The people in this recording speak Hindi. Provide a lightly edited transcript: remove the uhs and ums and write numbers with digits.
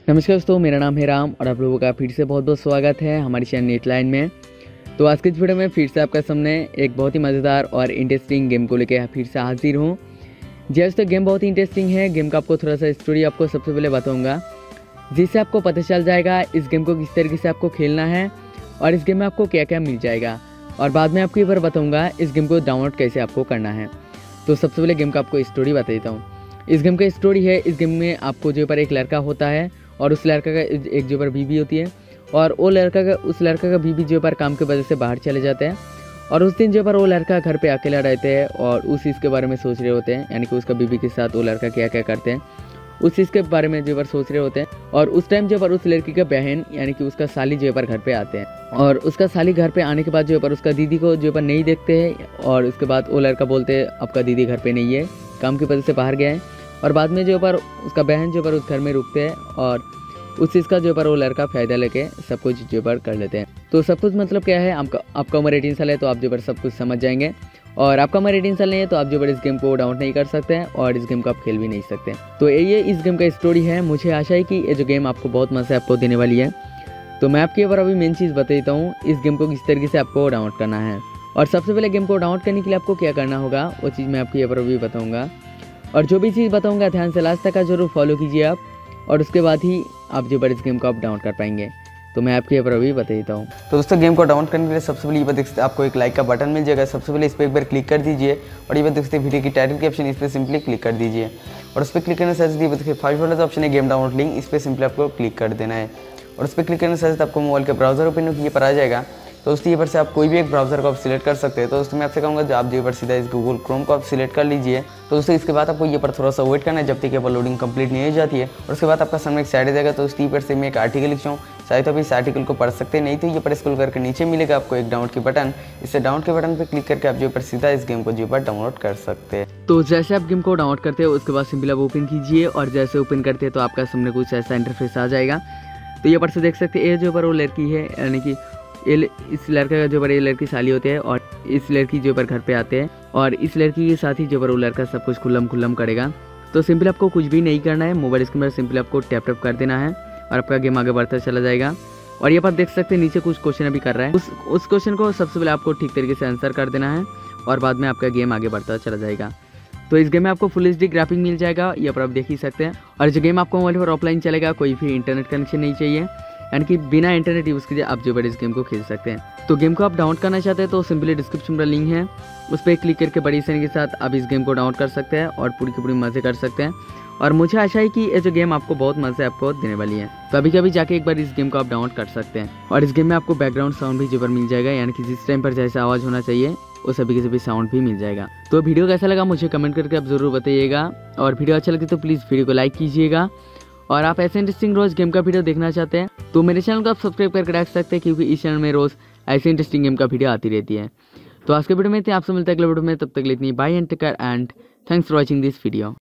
नमस्कार दोस्तों, मेरा नाम है राम और आप लोगों का फिर से बहुत बहुत स्वागत है हमारी चैनल नेटलाइन में। तो आज की इस वीडियो में फिर से आपका सामने एक बहुत ही मज़ेदार और इंटरेस्टिंग गेम को लेकर फिर से हाजिर हूँ। जी आज तो गेम बहुत ही इंटरेस्टिंग है। गेम का आपको थोड़ा सा स्टोरी आपको सबसे पहले बताऊँगा, जिससे आपको पता चल जाएगा इस गेम को किस तरीके से आपको खेलना है और इस गेम में आपको क्या क्या मिल जाएगा। और बाद में आपको ये बार बताऊँगा इस गेम को डाउनलोड कैसे आपको करना है। तो सबसे पहले गेम का आपको स्टोरी बता देता हूँ। इस गेम का स्टोरी है, इस गेम में आपको जो पर एक लड़का होता है और उस लड़का का एक जो पर बीवी होती है और वो उस लड़का का बीवी जो पर काम की वजह से बाहर चले जाते हैं। और उस दिन जो पर वो लड़का घर पे अकेला रहते हैं और उस चीज़ के बारे में सोच रहे होते हैं, यानी कि उसका बीवी के साथ वो लड़का क्या क्या करते हैं उस चीज़ के बारे में जो पर सोच रहे होते हैं। और उस टाइम जो पर उस लड़की का बहन यानी कि उसका साली जो पर घर पे आते हैं और उसका साली घर पे आने के बाद जो पर उसका दीदी को जो पर नहीं देखते हैं। और उसके बाद वो लड़का बोलते हैं आपका दीदी घर पे नहीं है, काम की वजह से बाहर गया है। और बाद में जो पर उसका बहन जो पर उस घर में रुकते हैं और उस चीज़ का जो पर वो लड़का फ़ायदा लेके सब कुछ जो पर कर लेते हैं। तो सब कुछ मतलब क्या है, आपका उम्र 18 साल है तो आप जो पर सब कुछ समझ जाएंगे, और आपका उम्र 18 साल नहीं है तो आप जो पर इस गेम को डाउनलोड नहीं कर सकते हैं और इस गेम को आप खेल भी नहीं सकते। तो ये इस गेम का स्टोरी है। मुझे आशा है कि ये जो गेम आपको बहुत मज़ा आपको देने वाली है। तो मैं आपके बार अभी मेन चीज़ बता देता हूँ, इस गेम को किस तरीके से आपको डाउनलोड करना है। और सबसे पहले गेम को डाउनलोड करने के लिए आपको क्या करना होगा वो चीज़ मैं आपको ये बार अभी बताऊँगा। और जो भी चीज़ बताऊँगा ध्यान से लास्ट तक जरूर फॉलो कीजिए आप, और उसके बाद ही आप जो पर इस गेम को आप डाउनलोड कर पाएंगे। तो मैं आपको ये पर अभी बता देता हूँ। तो दोस्तों गेम को डाउनलोड करने के लिए सबसे पहले ये बात देख सकते हैं, आपको एक लाइक का बटन मिल जाएगा। सबसे पहले इस पर एक बार क्लिक कर दीजिए और ये बात देख सकते हैं वीडियो की टाइटल के ऑप्शन, इस पर सिंपली क्लिक कर दीजिए। और उस पर क्लिक करने से देखिए फर्स्ट वाला ऑप्शन है गेम डाउनलोड लिंक, इस पर सिंपली आपको क्लिक कर देना है। और उस पर क्लिक करने से आपको मोबाइल के ब्राउजर ओपन ये पर आ जाएगा। तो दोस्तों ये पर से आप कोई भी एक ब्राउजर को आप सिलेक्ट कर सकते हैं। तो दोस्तों मैं आपसे कहूँगा जो आप जो पर सीधा इस गूगल क्रोम को आप सिलेक्ट कर लीजिए। तो दोस्तों इसके बाद आपको ये पर थोड़ा सा वेट करना है जब तक ये पर लोडिंग कंप्लीट नहीं हो जाती है। और उसके बाद आपका सामने एक साइड आ जाएगा। तो उस पर से मैं एक आर्टिकल लिखता हूँ, चाहे तो आप इस आर्टिकल को पढ़ सकते हैं, नहीं तो ये पर स्क्रॉल करके नीचे मिलेगा आपको एक डाउनलोड की बटन। इससे डाउनलोड के बटन पर क्लिक करके आप जो पर सीधा इस गेम को जो पर डाउनलोड कर सकते हैं। तो जैसे आप गेम को डाउनलोड करते हो उसके बाद सिंपली आप ओपन कीजिए और जैसे ओपन करते हैं तो आपका सामने कुछ ऐसा इंटरफेस आ जाएगा। तो ये पर से देख सकते हैं ये जो पर वो लड़की है, यानी कि इस लड़का का जो पर ये लड़की साली होती है और इस लड़की जो पर घर पे आते हैं और इस लड़की के साथ ही जो पर वो लड़का सब कुछ खुल्लम करेगा। तो सिंपली आपको कुछ भी नहीं करना है, मोबाइल स्क्रीन पर सिंपली आपको टैप कर देना है और आपका गेम आगे बढ़ता चला जाएगा। और ये पर देख सकते हैं नीचे कुछ क्वेश्चन अभी कर रहा है, उस क्वेश्चन को सबसे पहले आपको ठीक तरीके से आंसर कर देना है और बाद में आपका गेम आगे बढ़ता चला जाएगा। तो इस गेम में आपको फुल HD ग्राफिक मिल जाएगा, ये पर आप देख ही सकते हैं। और जो गेम आपको मोबाइल पर ऑफलाइन चलेगा, कोई भी इंटरनेट कनेक्शन नहीं चाहिए, यानी कि बिना इंटरनेट यूज़ कीजिए आप जो पर इस गेम को खेल सकते हैं। तो गेम को आप डाउनलोड करना चाहते हैं तो सिंपली डिस्क्रिप्शन में लिंक है, उस पर क्लिक करके बड़ी आसानी के साथ आप इस गेम को डाउनलोड कर सकते हैं और पूरी की पूरी मज़े कर सकते हैं। और मुझे आशा है कि ये जो गेम आपको बहुत मज़े आपको देने वाली है। तो अभी कभी जाके एक बार इस गेम को आप डाउनलोड कर सकते हैं। और इस गेम में आपको बैकग्राउंड साउंड भी जो पर मिल जाएगा, यानी कि जिस टाइम पर जैसा आवाज़ होना चाहिए वो सभी के सभी साउंड भी मिल जाएगा। तो वीडियो कैसा लगा मुझे कमेंट करके आप ज़रूर बताइएगा, और वीडियो अच्छा लगे तो प्लीज़ वीडियो को लाइक कीजिएगा। और आप ऐसे इंटरेस्टिंग रोज़ गेम का वीडियो देखना चाहते हैं तो मेरे चैनल को आप सब्सक्राइब करके रख सकते हैं, क्योंकि इस चैनल में रोज़ ऐसे इंटरेस्टिंग गेम का वीडियो आती रहती है। तो आज के वीडियो में आपसे मिलता है अगले वीडियो में, तब तक के लिए इतनी bye and take care and thanks for watching this video.